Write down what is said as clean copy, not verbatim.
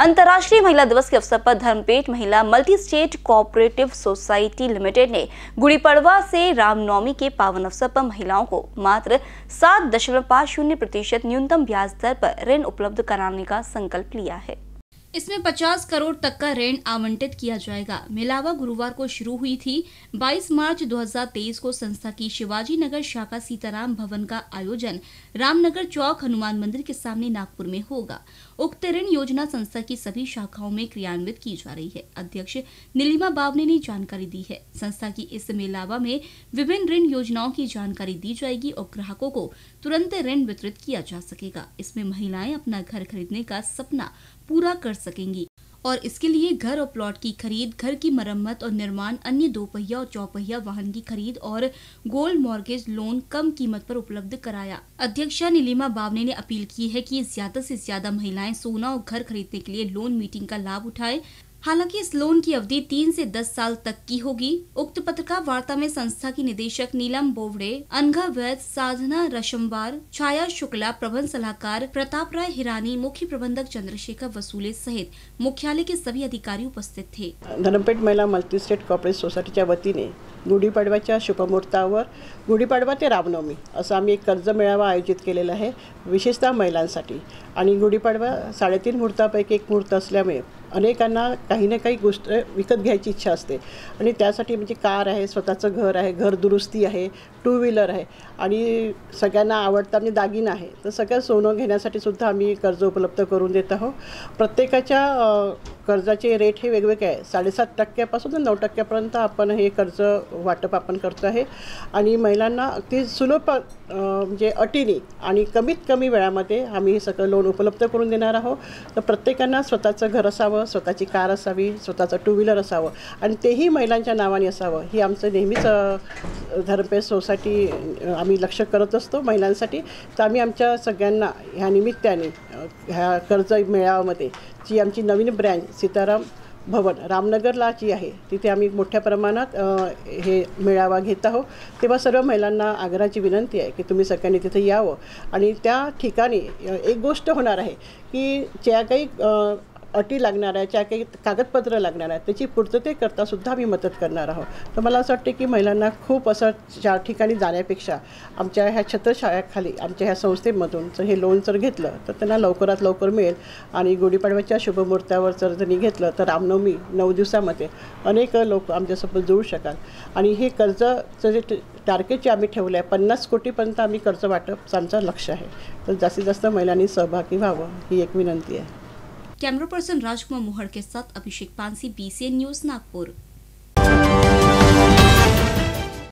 अंतर्राष्ट्रीय महिला दिवस के अवसर पर Dharampeth Mahila multi state cooperative society limited ने गुड़ी पड़वा से रामनवमी के पावन अवसर पर महिलाओं को मात्र 7.50% न्यूनतम ब्याज दर पर ऋण उपलब्ध कराने का संकल्प लिया है। इसमें 50 करोड़ तक का ऋण आवंटित किया जाएगा। मेलावा गुरुवार को शुरू हुई थी। 22 मार्च 2023 को संस्था की शिवाजी नगर शाखा सीताराम भवन का आयोजन रामनगर चौक हनुमान मंदिर के सामने नागपुर में होगा। उक्त ऋण योजना संस्था की सभी शाखाओं में क्रियान्वित की जा रही है। अध्यक्ष नीलिमा बावने ने जानकारी दी है। संस्था की इस मेलावा में विभिन्न ऋण योजनाओं की जानकारी दी जाएगी और ग्राहकों को तुरंत ऋण वितरित किया जा सकेगा। इसमें महिलाएं अपना घर खरीदने का सपना पूरा कर सकेंगी और इसके लिए घर और प्लॉट की खरीद, घर की मरम्मत और निर्माण, अन्य 2 पहिया और 4 पहिया वाहन की खरीद और गोल्ड मॉर्गेज लोन कम कीमत पर उपलब्ध कराया। अध्यक्षा नीलिमा बावने ने अपील की है कि ज्यादा से ज्यादा महिलाएं सोना और घर खरीदने के लिए लोन मीटिंग का लाभ उठाएं। हालांकि इस लोन की अवधि 3 से 10 साल तक की होगी। उक्त पत्रकार वार्ता में संस्था की निदेशक नीलम बोवड़े, अनघा वैद्य, साधना रशमवार, छाया शुक्ला, प्रबंध सलाहकार प्रताप राय हिरानी, मुख्य प्रबंधक चंद्रशेखर वसूले सहित मुख्यालय के सभी अधिकारी उपस्थित थे। धर्मपेठ महिला मल्टी स्टेट कोऑपरेटिव सोसायटीच्या वतीने गुढीपाडव्याच्या शुभमुहूर्तावर गुढीपाडवा ते रामनवमी असं आम्ही एक कर्ज मेळावा आयोजित केलेला आहे, विशेषतः महिलांसाठी। आणि गुढीपाडवा 3.5 मुहूर्तापैकी एक मुहूर्त असल्यामुळे अनेकांना काही ना काही गोष्ट विकत घ्यायची इच्छा असते आणि त्यासाठी म्हणजे कार आहे, स्वतःचं घर आहे, घर दुरुस्ती आहे, 2 व्हीलर आहे आणि सगळ्यांना आवडता म्हणजे दागिना आहे। तर सगळं सोनं घेण्यासाठी सुद्धा आम्ही कर्ज उपलब्ध करून देत आहोत। प्रत्येकाच्या कर्जाचे रेट हे वेगवेगळे आहे। 7.5% पासून ते 9% पर्यंत आपण हे कर्ज वाटप आपण करतो आहे आणि महिलांना अगदी सुलभ म्हणजे अटीने आणि कमीत कमी वेळामध्ये आम्ही हे सगळं लोन उपलब्ध करून देणार आहोत। तर प्रत्येकांना स्वतःचं घर असावं, स्वतःची कार असावी, स्वतःचं 2 व्हीलर असावं आणि तेही महिलांच्या नावाने असावं ही आमचं नेहमीच धर्मपेठ सोसायटी आम्ही लक्ष करत असतो महिलांसाठी। तर आम्ही आमच्या सगळ्यांना ह्या निमित्ताने ह्या कर्ज मेळाव्यामध्ये जी आमची नवीन ब्रँच सीताराम भवन रामनगरला जी आहे तिथे आम्ही मोठ्या प्रमाणात हे मेळावा घेत आहोत। तेव्हा सर्व महिलांना आग्रहाची विनंती आहे की तुम्ही सगळ्यांनी तिथे यावं आणि त्या ठिकाणी एक गोष्ट होणार आहे की ज्या काही अटी लागणार आहे, ज्या काही कागदपत्र लागणार आहेत त्याची पूर्ततेकरता सुद्धा आम्ही मदत करणार आहोत। तर मला असं वाटतं की महिलांना खूप असं 4 ठिकाणी जाण्यापेक्षा आमच्या ह्या छत्रछायाखाली आमच्या ह्या संस्थेमधून जर हे लोन जर घेतलं तर त्यांना लवकरात लवकर मिळेल आणि गुढीपाडव्याच्या शुभमुहूर्तावर जर त्यांनी घेतलं तर रामनवमी 9 दिवसामध्ये अनेक लोक आमच्यासोबत जोडू शकाल आणि हे कर्जचं जे टार्गेट जे आम्ही ठेवलं आहे 50 कोटीपर्यंत आम्ही कर्ज वाटप आमचं लक्ष आहे। तर जास्तीत जास्त महिलांनी सहभागी व्हावं ही एक विनंती आहे। कैमरा पर्सन राजकुमार मोहड़ के साथ अभिषेक पानसी, BCN न्यूज़, नागपुर।